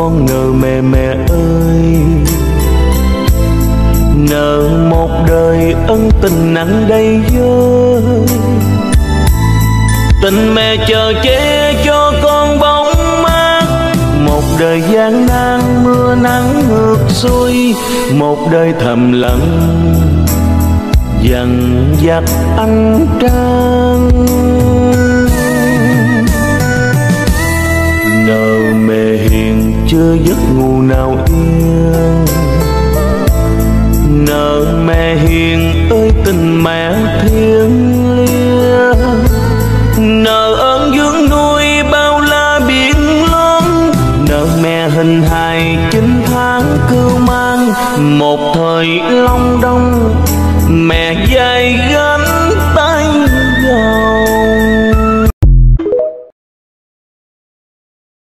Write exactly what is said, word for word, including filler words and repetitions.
con nợ mẹ mẹ ơi. Nợ một đời ân tình nặng đầy vơi, tình mẹ chờ che cho con bóng mát. Một đời gian nan mưa nắng ngược xuôi, một đời thầm lặng dằn vặt anh Trang. Nợ mẹ hiền chưa giấc ngủ nào yên,